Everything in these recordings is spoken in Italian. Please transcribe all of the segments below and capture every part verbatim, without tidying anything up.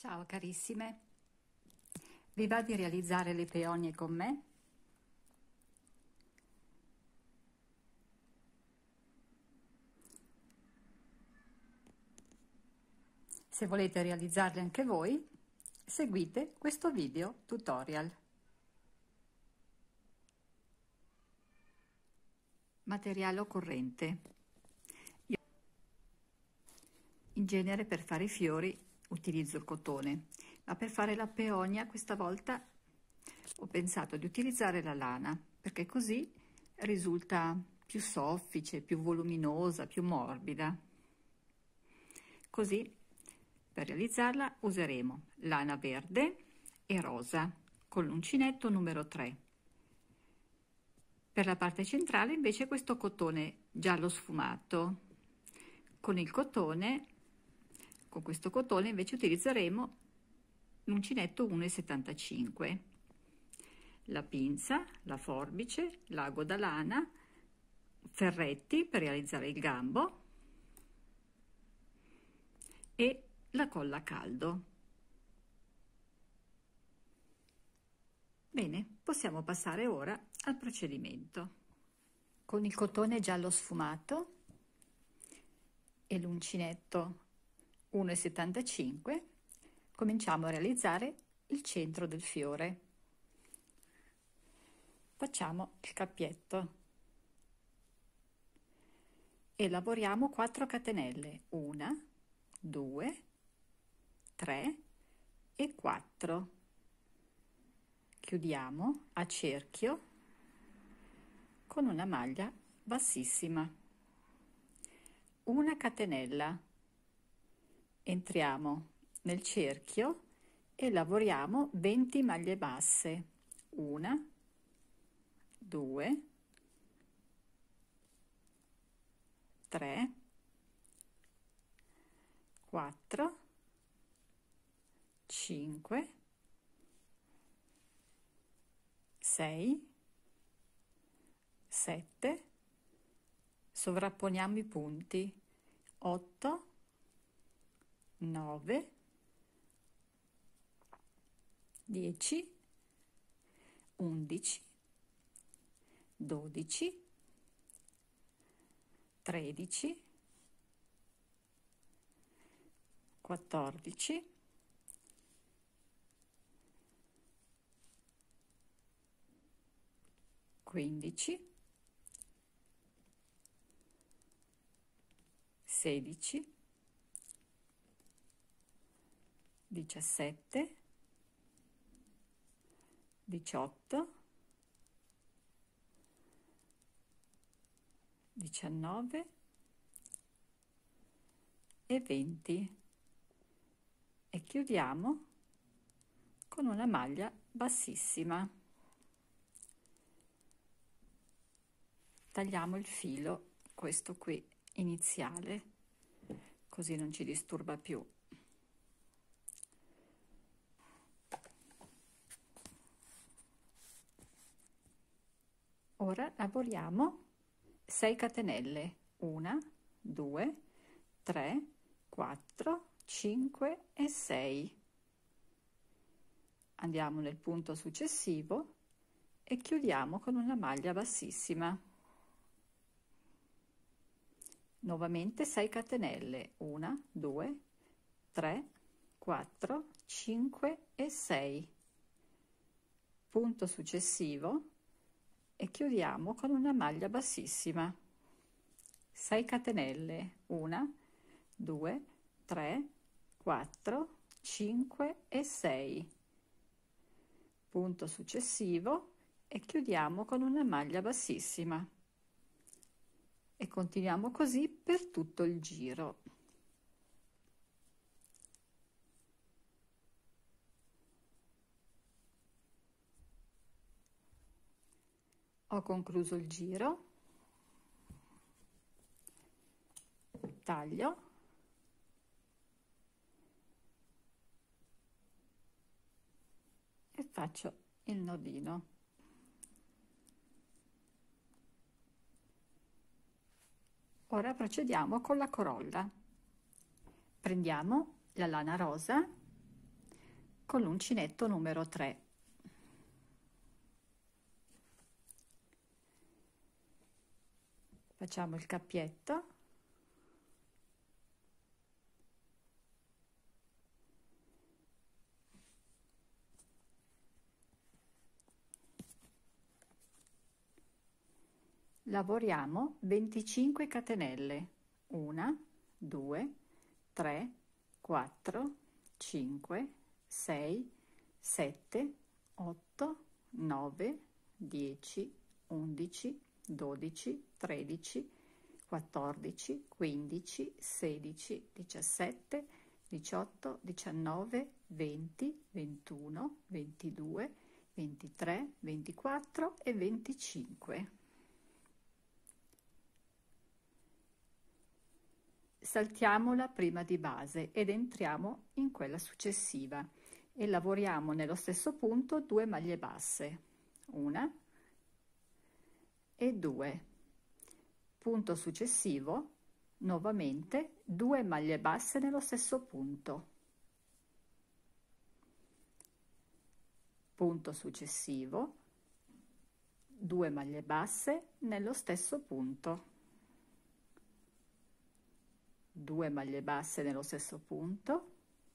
Ciao carissime, vi va di realizzare le peonie con me? Se volete realizzarle anche voi, seguite questo video tutorial. Materiale occorrente. Io in genere per fare i fiori utilizzo il cotone, ma per fare la peonia questa volta ho pensato di utilizzare la lana, perché così risulta più soffice, più voluminosa, più morbida. Così per realizzarla useremo lana verde e rosa con l'uncinetto numero tre. Per la parte centrale invece questo cotone giallo sfumato. Con il cotone, con questo cotone invece utilizzeremo l'uncinetto uno e settantacinque. La pinza, la forbice, l'ago da lana, ferretti per realizzare il gambo e la colla a caldo. Bene, possiamo passare ora al procedimento. Con il cotone giallo sfumato e l'uncinetto uno e settantacinque cominciamo a realizzare il centro del fiore. Facciamo il cappietto e lavoriamo quattro catenelle, una, due, tre e quattro. Chiudiamo a cerchio con una maglia bassissima, una catenella, entriamo nel cerchio e lavoriamo venti maglie basse, una, due, tre, quattro, cinque, sei, sette, sovrapponiamo i punti, otto, nove, dieci, undici, dodici, tredici, quattordici, quindici, sedici, diciassette, diciotto, diciannove e venti e chiudiamo con una maglia bassissima. Tagliamo il filo, questo qui iniziale, così non ci disturba più. Ora lavoriamo sei catenelle, una, due, tre, quattro, cinque e sei. Andiamo nel punto successivo e chiudiamo con una maglia bassissima. Nuovamente sei catenelle, una, due, tre, quattro, cinque e sei. Punto successivo e chiudiamo con una maglia bassissima, sei catenelle, una, due, tre, quattro, cinque e sei. Punto successivo e chiudiamo con una maglia bassissima e continuiamo così per tutto il giro. Ho concluso il giro, taglio e faccio il nodino. Ora procediamo con la corolla. Prendiamo la lana rosa con l'uncinetto numero tre. Facciamo il cappietto. Lavoriamo venticinque catenelle, uno, due, tre, quattro, cinque, sei, sette, otto, nove, dieci, undici, dodici, tredici, quattordici, quindici, sedici, diciassette, diciotto, diciannove, venti, ventuno, ventidue, ventitré, ventiquattro e venticinque. Saltiamo la prima di base ed entriamo in quella successiva e lavoriamo nello stesso punto due maglie basse, una e due. Punto successivo, nuovamente due maglie basse nello stesso punto. Punto successivo, due maglie basse nello stesso punto. Due maglie basse nello stesso punto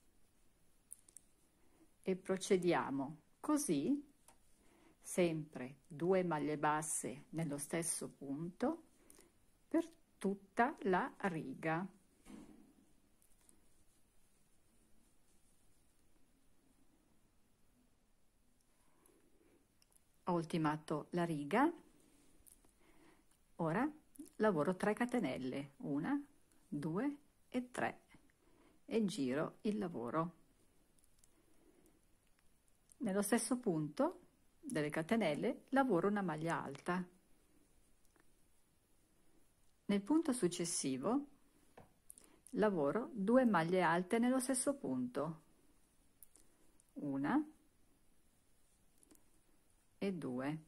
e procediamo così, sempre due maglie basse nello stesso punto per tutta la riga. Ho ultimato la riga, ora lavoro tre catenelle, una, due e tre e giro il lavoro. Nello stesso punto delle catenelle lavoro una maglia alta. Nel punto successivo lavoro due maglie alte nello stesso punto, una e due.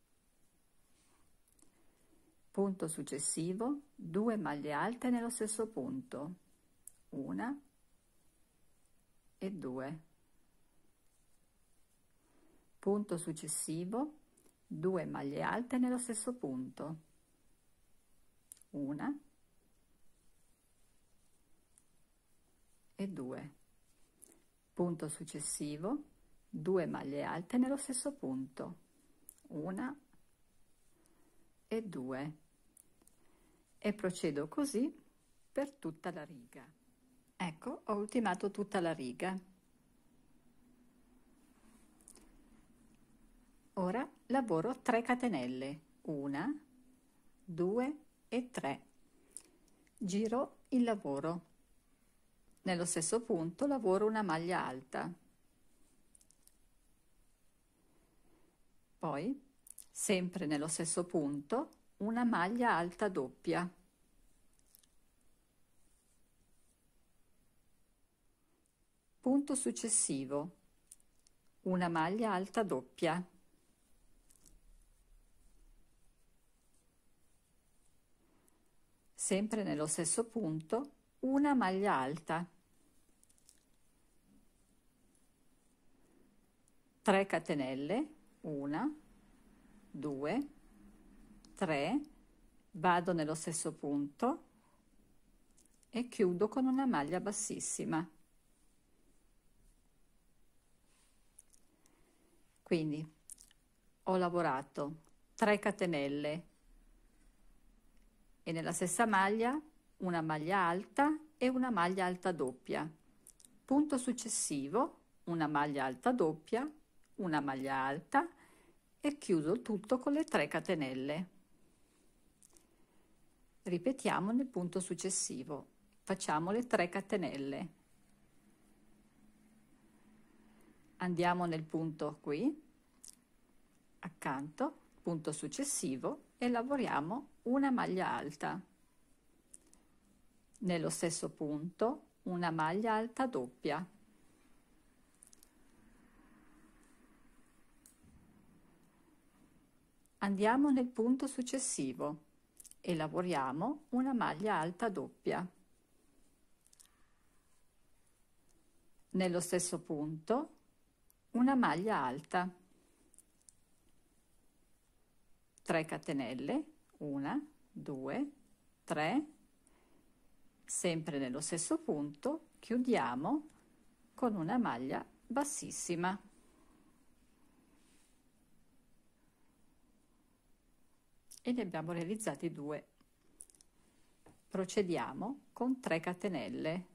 Punto successivo, due maglie alte nello stesso punto, una e due. Punto successivo, due maglie alte nello stesso punto, una e due. Punto successivo, due maglie alte nello stesso punto, una e due. E procedo così per tutta la riga. Ecco, ho ultimato tutta la riga. Ora lavoro tre catenelle, una, due e tre. Giro il lavoro. Nello stesso punto lavoro una maglia alta. Poi, sempre nello stesso punto, una maglia alta doppia. Punto successivo, una maglia alta doppia. Sempre nello stesso punto, una maglia alta. tre catenelle, una, due, tre, vado nello stesso punto e chiudo con una maglia bassissima. Quindi ho lavorato tre catenelle e nella stessa maglia una maglia alta e una maglia alta doppia. Punto successivo, una maglia alta doppia, una maglia alta e chiudo il tutto con le tre catenelle. Ripetiamo nel punto successivo, facciamo le tre catenelle. Andiamo nel punto qui, accanto, punto successivo e lavoriamo una maglia alta. Nello stesso punto una maglia alta doppia. Andiamo nel punto successivo e lavoriamo una maglia alta doppia. Nello stesso punto una maglia alta, tre catenelle, una, due, tre, sempre nello stesso punto, chiudiamo con una maglia bassissima. E ne abbiamo realizzati due. Procediamo con tre catenelle.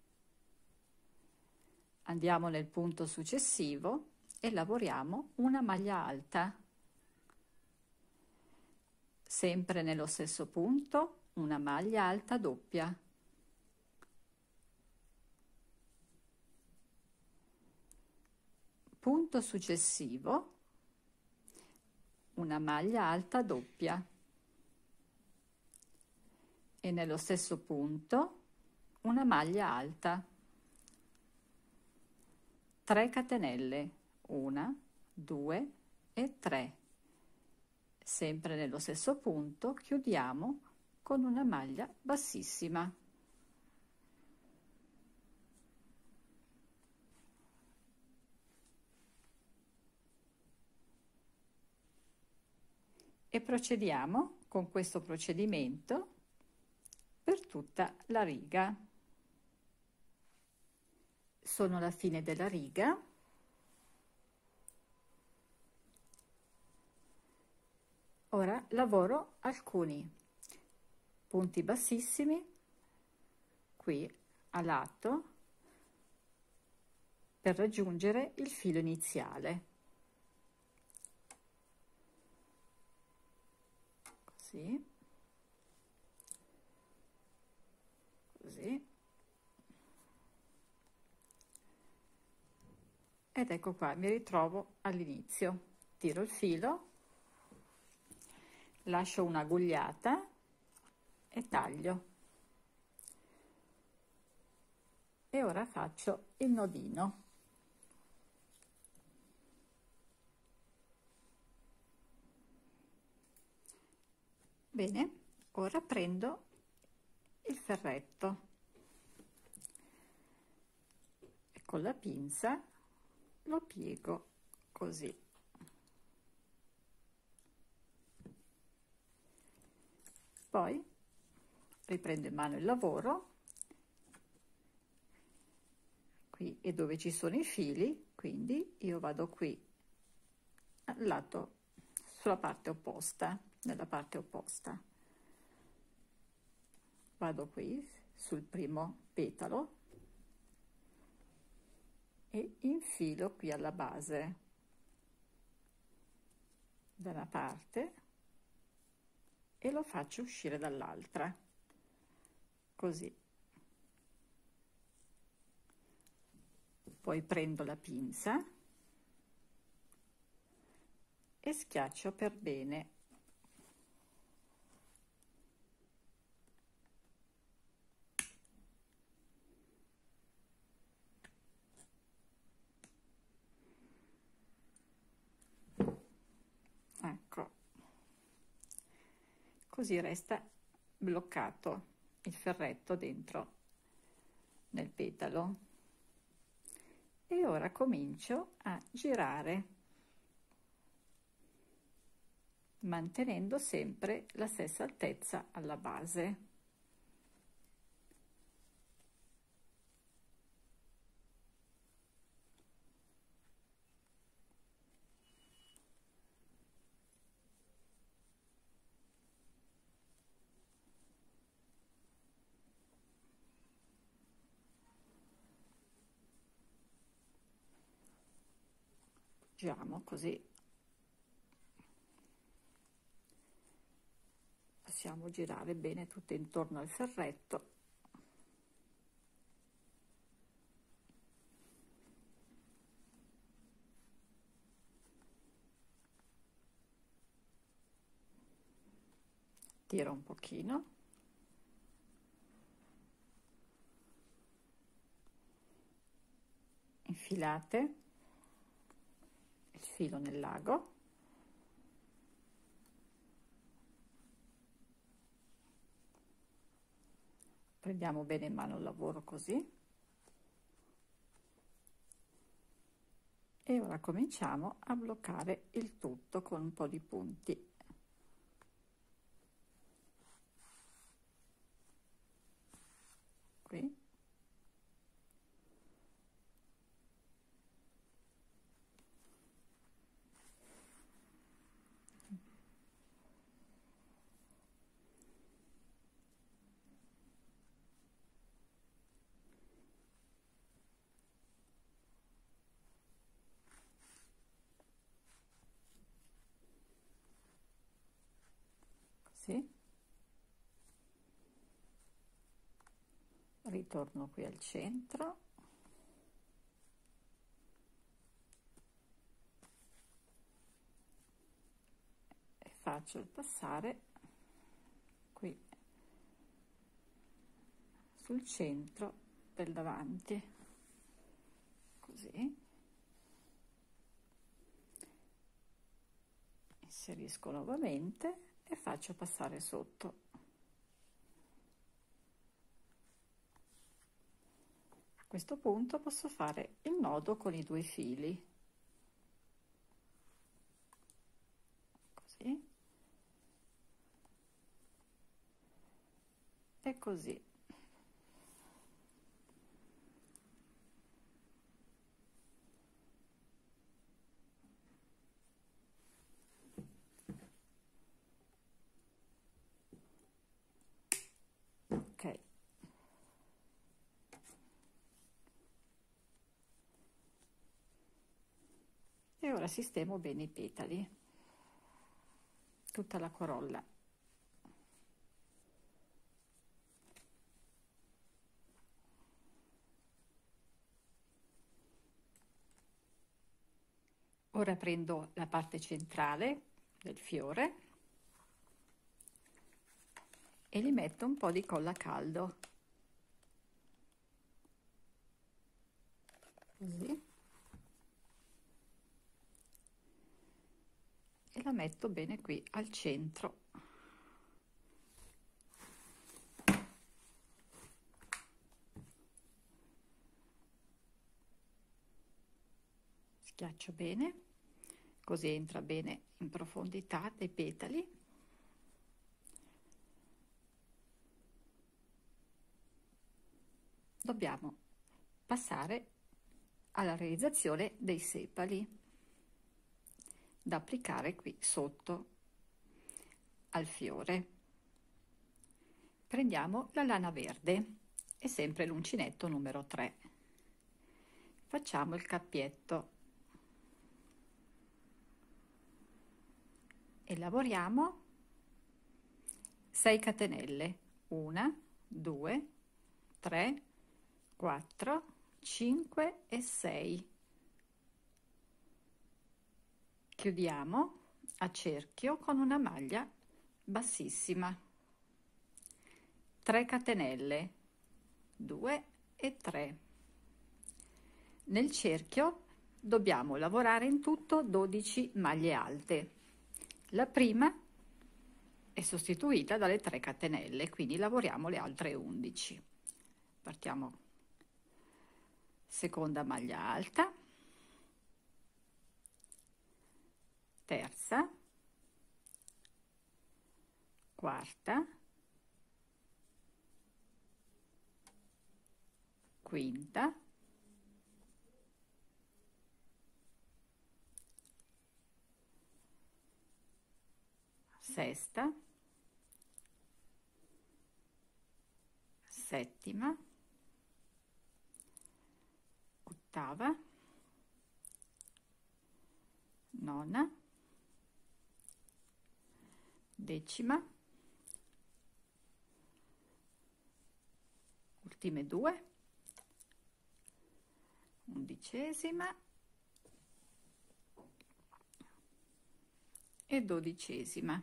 Andiamo nel punto successivo e lavoriamo una maglia alta. Sempre nello stesso punto, una maglia alta doppia. Punto successivo, una maglia alta doppia. E nello stesso punto, una maglia alta. tre catenelle, una, due e tre. Sempre nello stesso punto chiudiamo con una maglia bassissima. E procediamo con questo procedimento per tutta la riga. Sono alla fine della riga. Ora lavoro alcuni punti bassissimi qui a lato per raggiungere il filo iniziale. Così. Così. Ed ecco qua, mi ritrovo all'inizio. Tiro il filo, lascio un'agugliata e taglio. E ora faccio il nodino. Bene, ora prendo il ferretto e con la pinza lo piego così. Poi riprendo in mano il lavoro, qui è dove ci sono i fili, quindi io vado qui al lato, sulla parte opposta, nella parte opposta. Vado qui sul primo petalo e infilo qui alla base da una parte e lo faccio uscire dall'altra, così. Poi prendo la pinza e schiaccio per bene. Ecco, così resta bloccato il ferretto dentro nel petalo. E ora comincio a girare, mantenendo sempre la stessa altezza alla base. Giriamo così. Possiamo girare bene tutto intorno al ferretto. Tiro un pochino. Infilate il filo nel lago. Prendiamo bene in mano il lavoro così. E E ora cominciamo a bloccare il tutto con un po' di punti. Qui. Così. Ritorno qui al centro. E faccio il passare qui sul centro del davanti, così. Inserisco nuovamente e faccio passare sotto. A questo punto posso fare il nodo con i due fili, così e così. Ok. E ora sistemo bene i petali, tutta la corolla. Ora prendo la parte centrale del fiore e gli metto un po' di colla a caldo, così, e la metto bene qui al centro. Schiaccio bene, così entra bene in profondità dei petali. Dobbiamo passare alla realizzazione dei sepali da applicare qui sotto al fiore. Prendiamo la lana verde e sempre l'uncinetto numero tre. Facciamo il cappietto e lavoriamo sei catenelle, una, due, tre, quattro, cinque e sei. Chiudiamo a cerchio con una maglia bassissima, tre catenelle, due e tre. Nel cerchio dobbiamo lavorare in tutto dodici maglie alte. La prima è sostituita dalle tre catenelle, quindi lavoriamo le altre undici. Partiamo seconda maglia alta, terza, quarta, quinta, sesta, settima, ottava, nona, decima, ultime due, undicesima e dodicesima.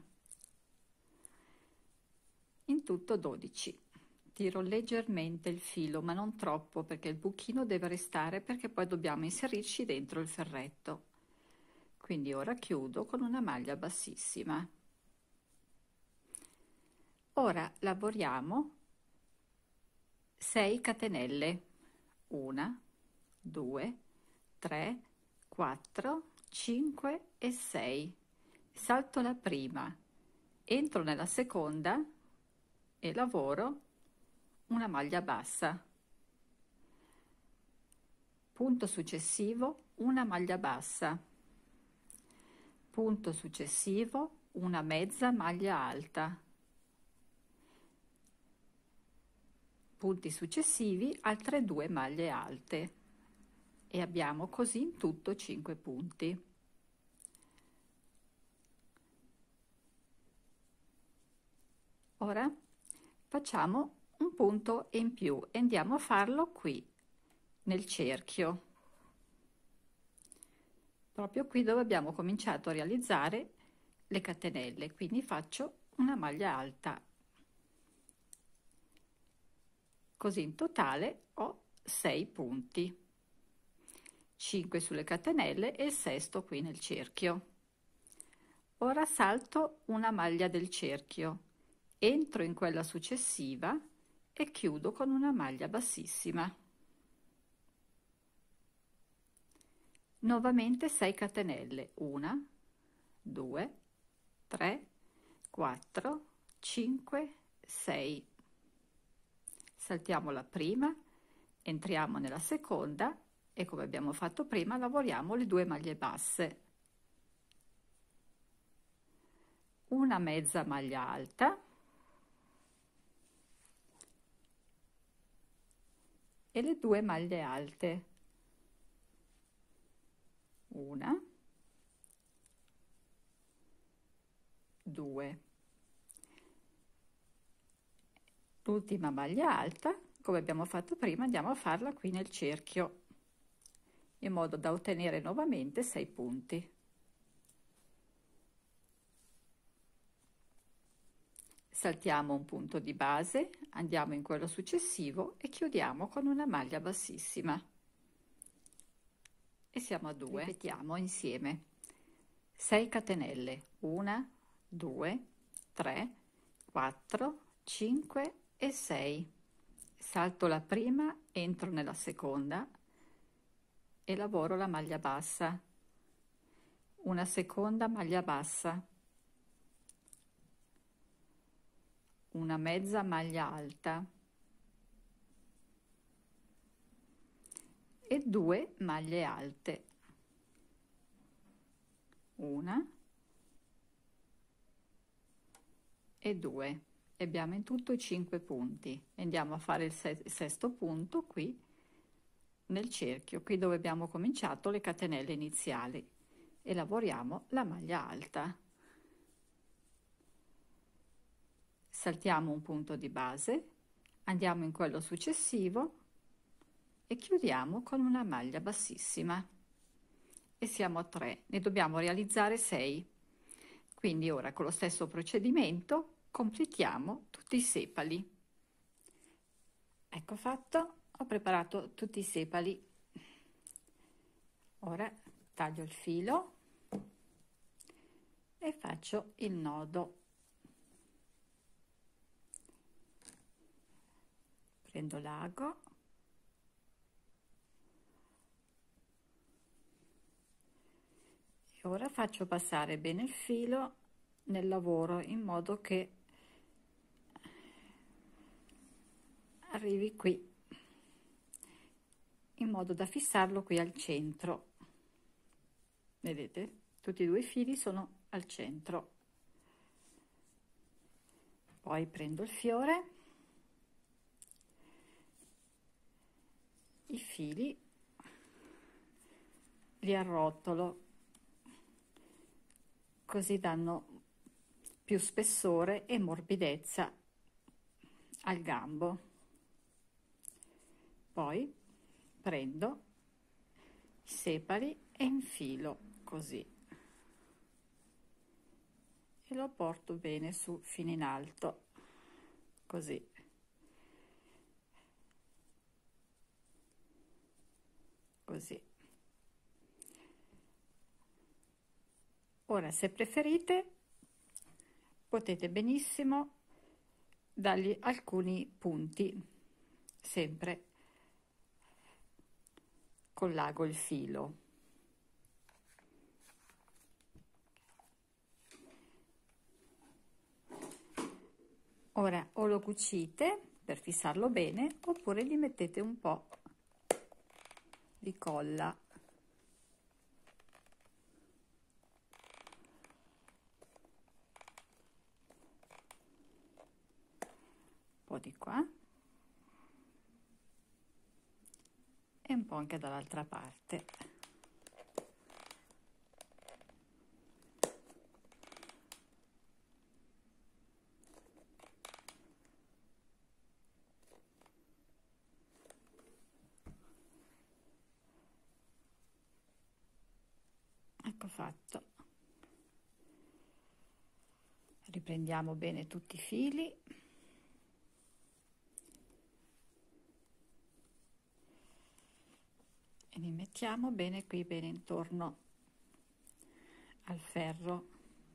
In tutto dodici. Tiro leggermente il filo, ma non troppo, perché il buchino deve restare, perché poi dobbiamo inserirci dentro il ferretto. Quindi ora chiudo con una maglia bassissima. Ora lavoriamo sei catenelle, una, due, tre, quattro, cinque e sei. Salto la prima, entro nella seconda e lavoro una maglia bassa. Punto successivo, una maglia bassa. Punto successivo, una mezza maglia alta. Punti successivi, altre due maglie alte. E abbiamo così in tutto cinque punti. Ora facciamo un punto in più e andiamo a farlo qui nel cerchio, proprio qui dove abbiamo cominciato a realizzare le catenelle. Quindi faccio una maglia alta, così in totale ho sei punti, cinque sulle catenelle e il sesto qui nel cerchio. Ora salto una maglia del cerchio, entro in quella successiva e chiudo con una maglia bassissima. Nuovamente sei catenelle, una, due, tre, quattro, cinque, sei. Saltiamo la prima, entriamo nella seconda e, come abbiamo fatto prima, lavoriamo le due maglie basse. Una mezza maglia alta e le due maglie alte. Una, due. L'ultima maglia alta, come abbiamo fatto prima, andiamo a farla qui nel cerchio, in modo da ottenere nuovamente sei punti. Saltiamo un punto di base, andiamo in quello successivo e chiudiamo con una maglia bassissima. E siamo a due. Ripetiamo insieme. sei catenelle, una, due, tre, quattro, cinque e sei. Salto la prima, entro nella seconda e lavoro la maglia bassa. Una seconda maglia bassa. Una mezza maglia alta e due maglie alte, una e due. E abbiamo in tutto i cinque punti. Andiamo a fare il, se il sesto punto qui nel cerchio, qui dove abbiamo cominciato le catenelle iniziali, e lavoriamo la maglia alta. Saltiamo un punto di base, andiamo in quello successivo e chiudiamo con una maglia bassissima e siamo a tre. Ne dobbiamo realizzare sei. Quindi ora con lo stesso procedimento completiamo tutti i sepali. Ecco fatto, ho preparato tutti i sepali. Ora taglio il filo e faccio il nodo. Prendo l'ago e ora faccio passare bene il filo nel lavoro in modo che arrivi qui, in modo da fissarlo qui al centro. Vedete? Tutti e due i fili sono al centro. Poi prendo il fiore, i fili li arrotolo, così danno più spessore e morbidezza al gambo. Poi prendo i sepali e infilo così e lo porto bene su fino in alto, così. Così. Ora, se preferite, potete benissimo dargli alcuni punti, sempre con l'ago il filo. Ora o lo cucite per fissarlo bene oppure gli mettete un po' di colla. Un po' di qua e un po' anche dall'altra parte. Ecco fatto. Riprendiamo bene tutti i fili. E li mettiamo bene qui, bene intorno al ferro.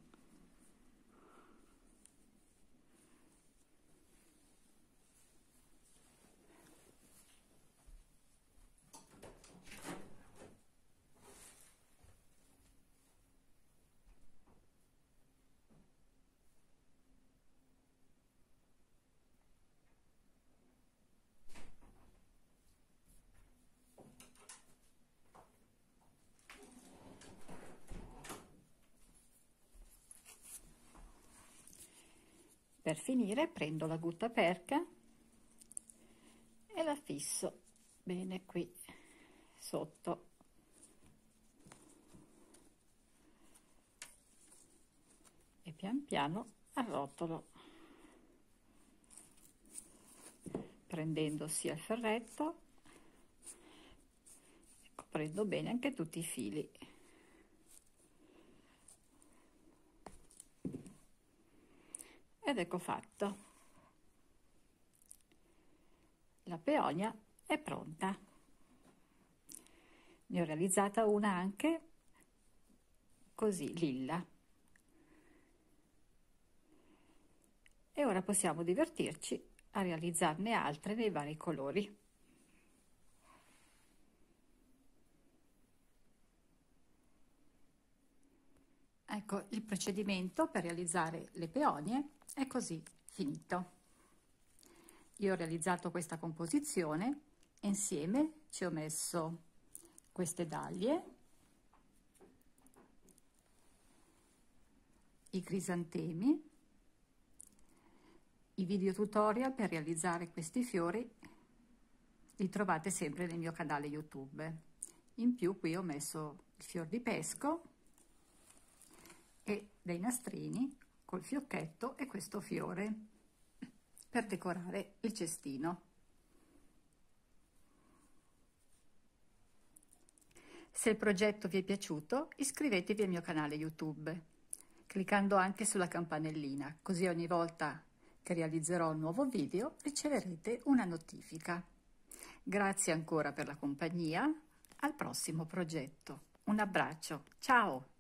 Per finire prendo la guttaperca e la fisso bene qui sotto. E pian piano arrotolo, prendendo sia il ferretto e coprendo bene anche tutti i fili. Ed ecco fatto. La peonia è pronta. Ne ho realizzata una anche così lilla. E ora possiamo divertirci a realizzarne altre nei vari colori. Ecco, il procedimento per realizzare le peonie è così finito. Io ho realizzato questa composizione e insieme ci ho messo queste daglie, i crisantemi. I video tutorial per realizzare questi fiori li trovate sempre nel mio canale YouTube. In più qui ho messo il fior di pesco e dei nastrini col fiocchetto e questo fiore per decorare il cestino. Se il progetto vi è piaciuto, iscrivetevi al mio canale YouTube, cliccando anche sulla campanellina, così ogni volta che realizzerò un nuovo video riceverete una notifica. Grazie ancora per la compagnia, al prossimo progetto. Un abbraccio, ciao!